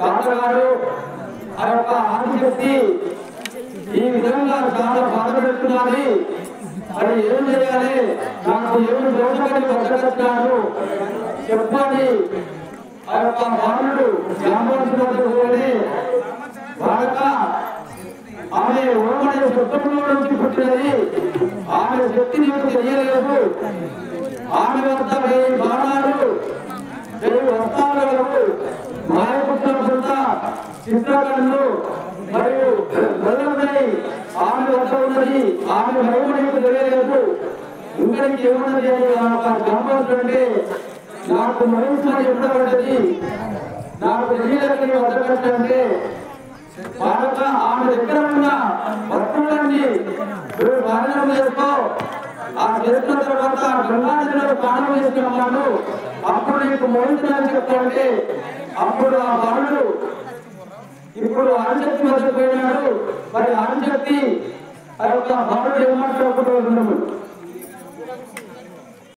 తాతగారు ఆ యొక్క ఆదిశక్తి ఈ విధంగా చాలా బాధపెడుతున్నది. మరి ఏం చేయాలి, నాకు ఏమి దోషమని వర్గదచ్చారు చెప్పండి. ఆ యొక్క బాలుడు జాంబవంతుడి బాలక ఆమె ఓమని శబ్దంలో నుంచి పుట్టినది. ఆమె శక్తి నీకు తెలియలేదు. ఆమె వద్ద 1000 బాణాలు 1000 వస్త్రాలు మాయపుత్ర కొంత చిత్రకళలు మరియు బలమై ఆమె వద్ద ఉన్నది. ఆమె మహిమ నీకు తెలియలేదు. ఇంకరికి ఏమన్నది జాంబవంతుడంటే నాకు మహిమ ఎప్పుడబడ్డది, నాకు తెలియదని వద్దకంటే బాలక ఆమె దగ్గర ఉన్న వస్తువులన్నీ బాధనం చేసుకో. ఆ చేసిన తర్వాత గంగానదిలో స్నానం చేసుకున్నాను, అప్పుడు నీకు మోహించాలని చెప్తానంటే అప్పుడు ఆ బాలుడు ఇప్పుడు ఆదిశక్తి వద్దకు పోయినాడు. మరి ఆదిశక్తి ఆ యొక్క బాలుడు ఏమాట్లాడుకుంటూ ఉన్నాము.